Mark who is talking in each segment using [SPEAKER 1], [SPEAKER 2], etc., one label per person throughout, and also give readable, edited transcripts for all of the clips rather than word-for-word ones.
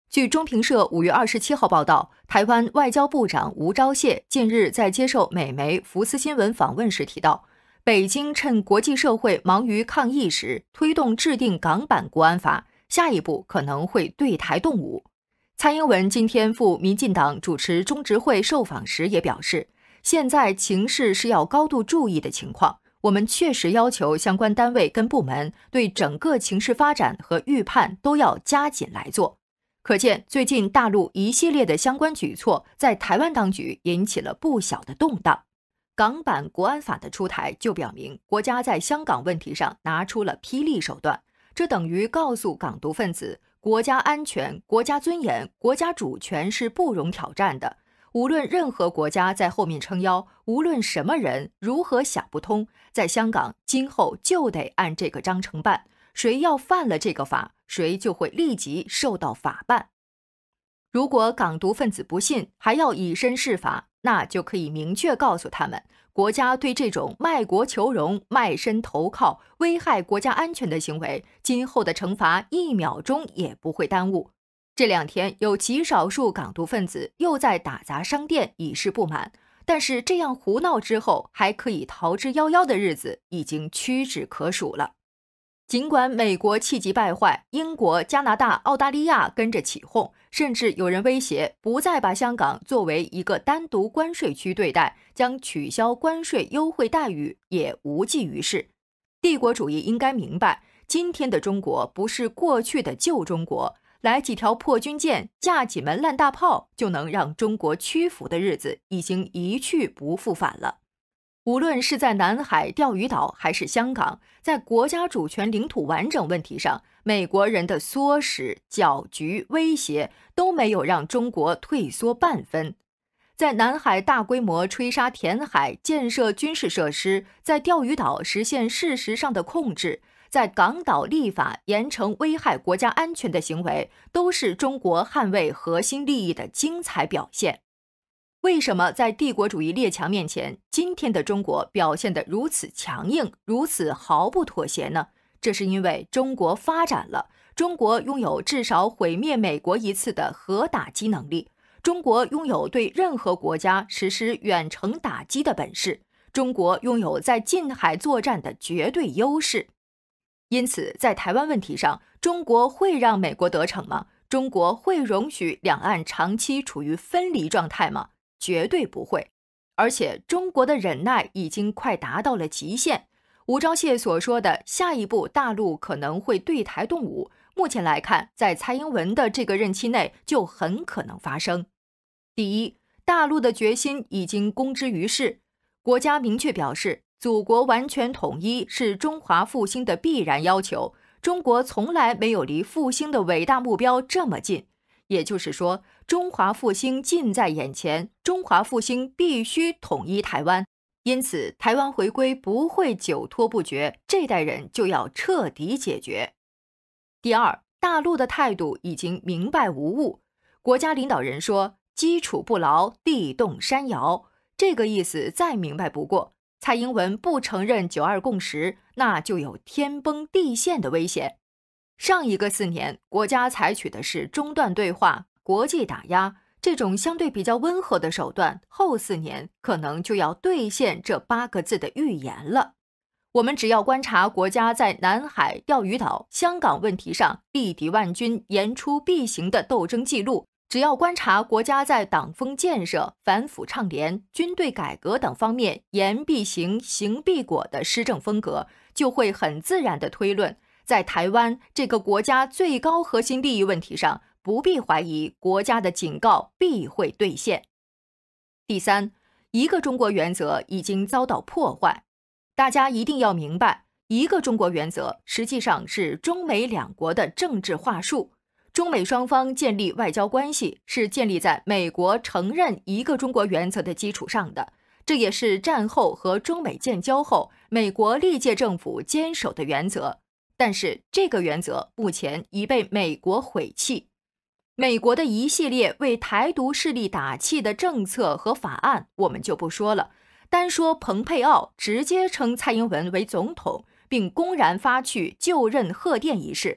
[SPEAKER 1] 据中评社5月27号报道，台湾外交部长吴钊燮近日在接受美媒福斯新闻访问时提到，北京趁国际社会忙于抗疫时，推动制定港版国安法，下一步可能会对台动武。蔡英文今天赴民进党主持中执会受访时也表示，现在情势是要高度注意的情况，我们确实要求相关单位跟部门对整个情势发展和预判都要加紧来做。可见，最近大陆一系列的相关举措在台湾当局引起了不小的动荡。港版国安法的出台就表明，国家在香港问题上拿出了霹雳手段，这等于告诉港独分子，国家安全、国家尊严、国家主权是不容挑战的。无论任何国家在后面撑腰，无论什么人如何想不通，在香港今后就得按这个章程办，谁要犯了这个法，谁就会立即受到法办。如果港独分子不信，还要以身试法，那就可以明确告诉他们，国家对这种卖国求荣、卖身投靠、危害国家安全的行为，今后的惩罚1秒钟也不会耽误。这2天有极少数港独分子又在打砸商店以示不满，但是这样胡闹之后还可以逃之夭夭的日子已经屈指可数了。尽管美国气急败坏，英国、加拿大、澳大利亚跟着起哄，甚至有人威胁不再把香港作为一个单独关税区对待，将取消关税优惠待遇，也无济于事。帝国主义应该明白，今天的中国不是过去的旧中国，来几条破军舰，架几门烂大炮就能让中国屈服的日子已经一去不复返了。无论是在南海、钓鱼岛还是香港，在国家主权领土完整问题上，美国人的唆使、搅局、威胁都没有让中国退缩半分。在南海大规模吹沙填海、建设军事设施，在钓鱼岛实现事实上的控制，在港岛立法严惩危害国家安全的行为，都是中国捍卫核心利益的精彩表现。为什么在帝国主义列强面前，今天的中国表现得如此强硬，如此毫不妥协呢？这是因为中国发展了，中国拥有至少毁灭美国一次的核打击能力，中国拥有对任何国家实施远程打击的本事，中国拥有在近海作战的绝对优势。因此，在台湾问题上，中国会让美国得逞吗？中国会容许两岸长期处于分离状态吗？绝对不会。而且中国的忍耐已经快达到了极限。吴钊燮所说的下一步大陆可能会对台动武，目前来看，在蔡英文的这个任期内就很可能发生。第一，大陆的决心已经公之于世，国家明确表示，祖国完全统一是中华复兴的必然要求，中国从来没有离复兴的伟大目标这么近。也就是说，中华复兴近在眼前，中华复兴必须统一台湾。因此，台湾回归不会久拖不决，这代人就要彻底解决。第二，大陆的态度已经明白无误。国家领导人说，基础不牢，地动山摇，这个意思再明白不过。蔡英文不承认9·2共识，那就有天崩地陷的危险。上一个4年，国家采取的是中断对话、国际打压这种相对比较温和的手段，后4年可能就要兑现这8个字的预言了。我们只要观察国家在南海、钓鱼岛、香港问题上力敌万钧、言出必行的斗争记录，只要观察国家在党风建设、反腐倡廉、军队改革等方面言必行、行必果的施政风格，就会很自然地推论，在台湾这个国家最高核心利益问题上，不必怀疑国家的警告必会兑现。第三，一个中国原则已经遭到破坏。大家一定要明白，一个中国原则实际上是中美两国的政治话术。中美双方建立外交关系是建立在美国承认一个中国原则的基础上的，这也是战后和中美建交后美国历届政府坚守的原则。但是这个原则目前已被美国毁弃。美国的一系列为台独势力打气的政策和法案我们就不说了，单说蓬佩奥直接称蔡英文为总统，并公然发去就任贺电一事，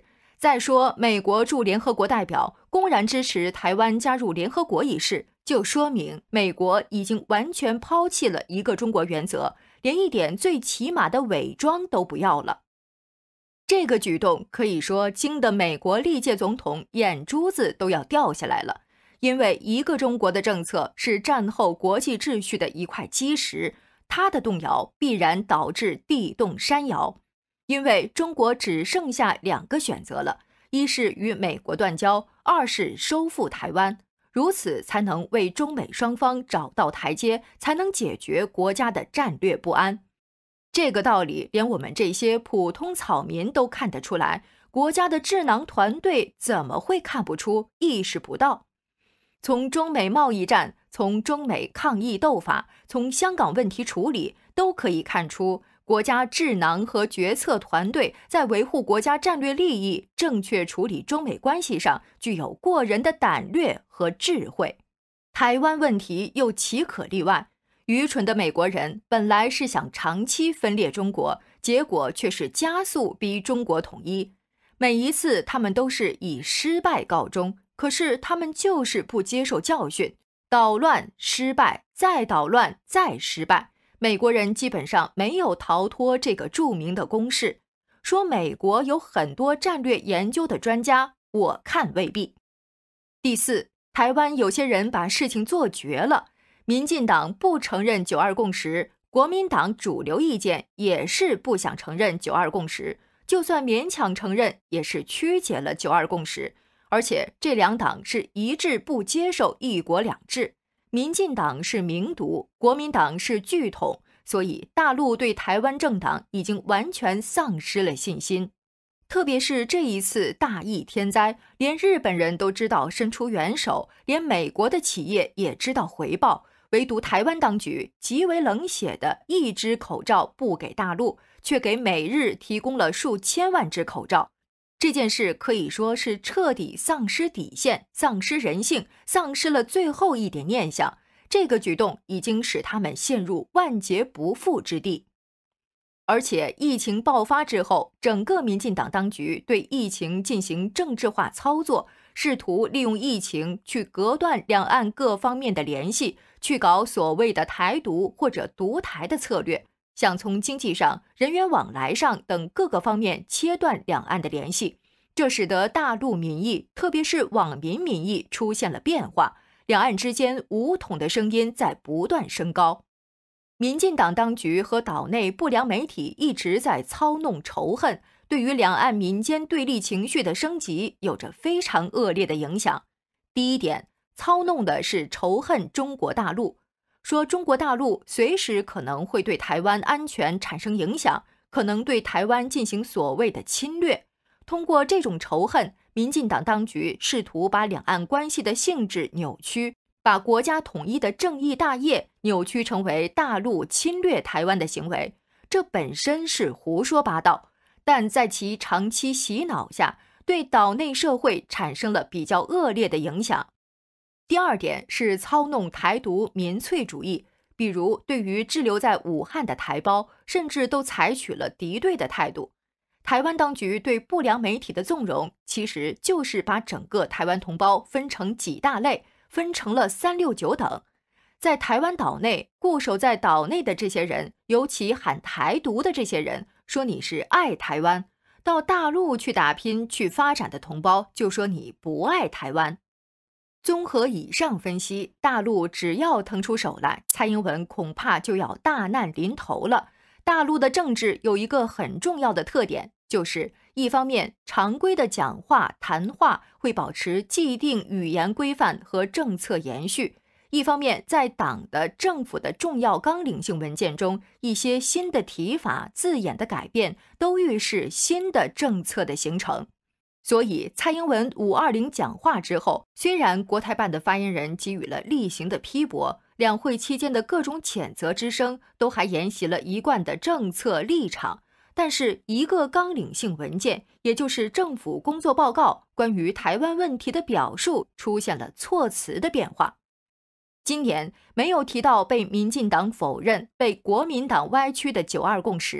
[SPEAKER 1] 再说，美国驻联合国代表公然支持台湾加入联合国一事，就说明美国已经完全抛弃了一个中国原则，连一点最起码的伪装都不要了。这个举动可以说惊得美国历届总统眼珠子都要掉下来了，因为一个中国的政策是战后国际秩序的一块基石，它的动摇必然导致地动山摇。因为中国只剩下2个选择了，一是与美国断交，二是收复台湾，如此才能为中美双方找到台阶，才能解决国家的战略不安。这个道理连我们这些普通草民都看得出来，国家的智囊团队怎么会看不出、意识不到？从中美贸易战，从中美抗疫斗法，从香港问题处理，都可以看出国家智囊和决策团队在维护国家战略利益、正确处理中美关系上具有过人的胆略和智慧。台湾问题又岂可例外？愚蠢的美国人本来是想长期分裂中国，结果却是加速逼中国统一。每一次他们都是以失败告终，可是他们就是不接受教训，捣乱、失败，再捣乱，再失败。美国人基本上没有逃脱这个著名的公式。说美国有很多战略研究的专家，我看未必。第四，台湾有些人把事情做绝了。民进党不承认9·2共识，国民党主流意见也是不想承认9·2共识，就算勉强承认，也是曲解了9·2共识。而且这2党是一致不接受一国两制。民进党是明独，国民党是拒统，所以大陆对台湾政党已经完全丧失了信心。特别是这一次大疫天灾，连日本人都知道伸出援手，连美国的企业也知道回报，唯独台湾当局极为冷血的1只口罩不给大陆，却给美日提供了数千万只口罩。这件事可以说是彻底丧失底线，丧失人性，丧失了最后一点念想。这个举动已经使他们陷入万劫不复之地。而且疫情爆发之后，整个民进党当局对疫情进行政治化操作，试图利用疫情去隔断两岸各方面的联系，去搞所谓的台独或者独台的策略，想从经济上、人员往来上等各个方面切断两岸的联系。这使得大陆民意，特别是网民民意出现了变化，两岸之间武统的声音在不断升高。民进党当局和岛内不良媒体一直在操弄仇恨，对于两岸民间对立情绪的升级有着非常恶劣的影响。第一点，操弄的是仇恨中国大陆，说中国大陆随时可能会对台湾安全产生影响，可能对台湾进行所谓的侵略。通过这种仇恨，民进党当局试图把两岸关系的性质扭曲，把国家统一的正义大业扭曲成为大陆侵略台湾的行为。这本身是胡说八道，但在其长期洗脑下，对岛内社会产生了比较恶劣的影响。第二点是操弄台独民粹主义，比如对于滞留在武汉的台胞，甚至都采取了敌对的态度。台湾当局对不良媒体的纵容，其实就是把整个台湾同胞分成几大类，分成了369等。在台湾岛内，固守在岛内的这些人，尤其喊台独的这些人，说你是爱台湾；到大陆去打拼、去发展的同胞，就说你不爱台湾。综合以上分析，大陆只要腾出手来，蔡英文恐怕就要大难临头了。大陆的政治有一个很重要的特点，就是一方面常规的讲话、谈话会保持既定语言规范和政策延续，一方面在党的政府的重要纲领性文件中，一些新的提法、字眼的改变都预示新的政策的形成。所以蔡英文520讲话之后，虽然国台办的发言人给予了例行的批驳，两会期间的各种谴责之声都还沿袭了一贯的政策立场，但是一个纲领性文件，也就是政府工作报告关于台湾问题的表述出现了措辞的变化。今年没有提到被民进党否认、被国民党歪曲的9·2共识，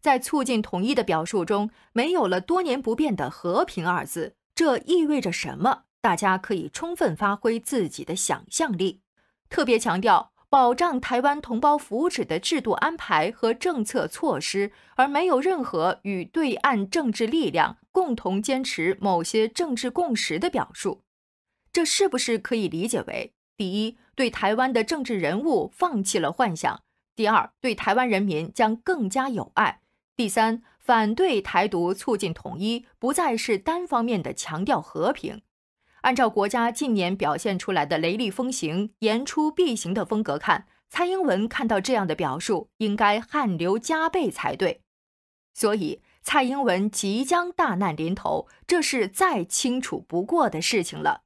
[SPEAKER 1] 在促进统一的表述中，没有了多年不变的和平二字，这意味着什么？大家可以充分发挥自己的想象力。特别强调保障台湾同胞福祉的制度安排和政策措施，而没有任何与对岸政治力量共同坚持某些政治共识的表述。这是不是可以理解为：第一，对台湾的政治人物放弃了幻想；第二，对台湾人民将更加友爱；第三，反对台独促进统一，不再是单方面的强调和平。按照国家近年表现出来的雷厉风行、言出必行的风格看，蔡英文看到这样的表述，应该汗流浃背才对。所以，蔡英文即将大难临头，这是再清楚不过的事情了。